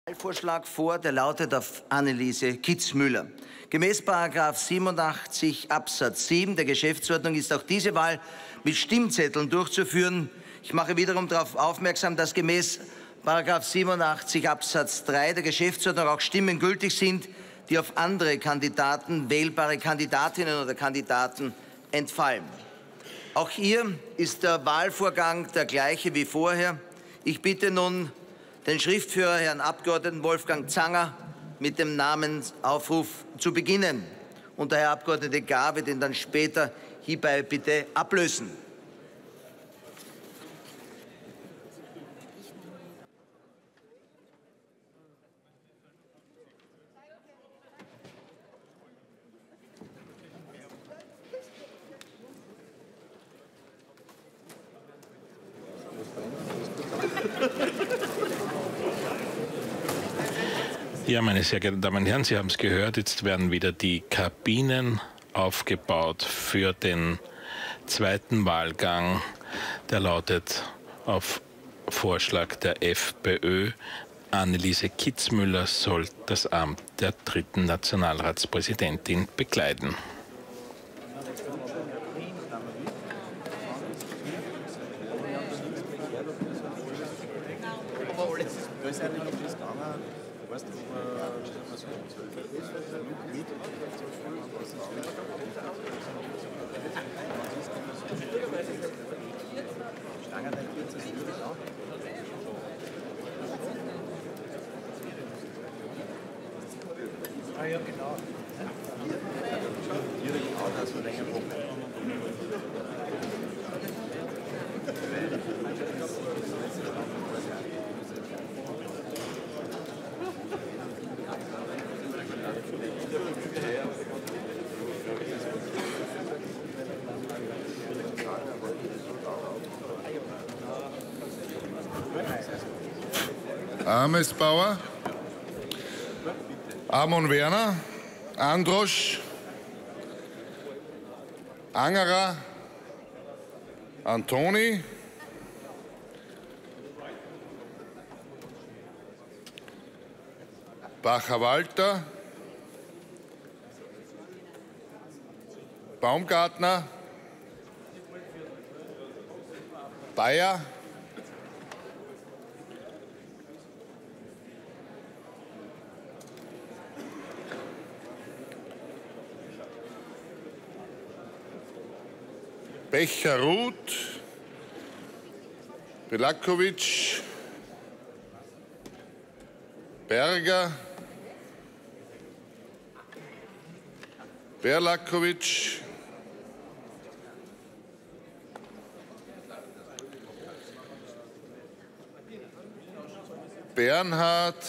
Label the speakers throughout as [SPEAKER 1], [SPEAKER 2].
[SPEAKER 1] Vorschlag vor, der lautet auf Anneliese Kitzmüller. Gemäß § 87 Absatz 7 der Geschäftsordnung ist auch diese Wahl mit Stimmzetteln durchzuführen. Ich mache wiederum darauf aufmerksam, dass gemäß § 87 Absatz 3 der Geschäftsordnung auch Stimmen gültig sind, die auf andere Kandidaten, wählbare Kandidatinnen oder Kandidaten entfallen. Auch hier ist der Wahlvorgang der gleiche wie vorher. Ich bitte nun den Schriftführer, Herrn Abgeordneten Wolfgang Zanger, mit dem Namensaufruf zu beginnen. Und der Herr Abgeordnete Gar wird ihn dann später hierbei bitte ablösen.
[SPEAKER 2] Ja, meine sehr geehrten Damen und Herren, Sie haben es gehört, jetzt werden wieder die Kabinen aufgebaut für den zweiten Wahlgang. Der lautet auf Vorschlag der FPÖ, Anneliese Kitzmüller soll das Amt der 3. Nationalratspräsidentin bekleiden.
[SPEAKER 3] Amesbauer, Amon Werner, Androsch, Angerer, Antoni, Bacher-Walter, Baumgartner, Bayer, Becher-Ruth, Belakovic, Berger, Berlakovic, Bernhard,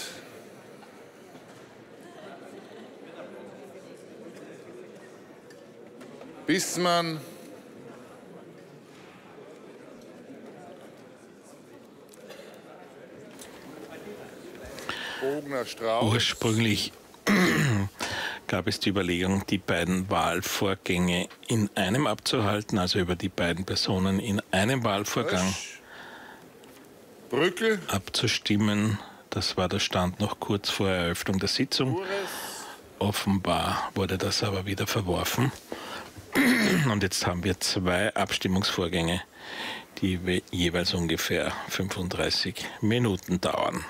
[SPEAKER 3] Bissmann,
[SPEAKER 2] Ursprünglich gab es die Überlegung, die beiden Wahlvorgänge in einem abzuhalten, also über die beiden Personen in einem Wahlvorgang abzustimmen. Das war der Stand noch kurz vor Eröffnung der Sitzung. Offenbar wurde das aber wieder verworfen. Und jetzt haben wir zwei Abstimmungsvorgänge, die jeweils ungefähr 35 Minuten dauern.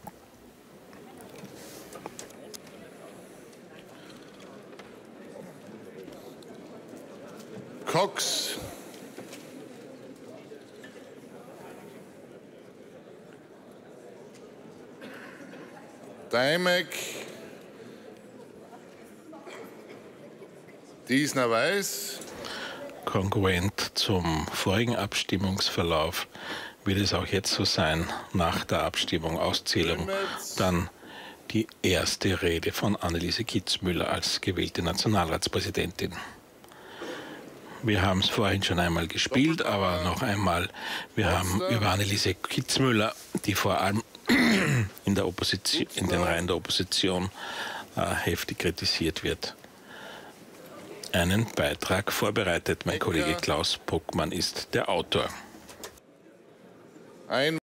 [SPEAKER 3] Cox, Daimek, Diesner-Weiß.
[SPEAKER 2] Kongruent zum vorigen Abstimmungsverlauf wird es auch jetzt so sein, nach der Abstimmung, Auszählung, dann die erste Rede von Anneliese Kitzmüller als gewählte Nationalratspräsidentin. Wir haben es vorhin schon einmal gespielt, aber noch einmal, wir haben über Anneliese Kitzmüller, die vor allem in der Opposition, in den Reihen der Opposition heftig kritisiert wird, einen Beitrag vorbereitet. Mein Kollege Klaus Bruckmann ist der Autor.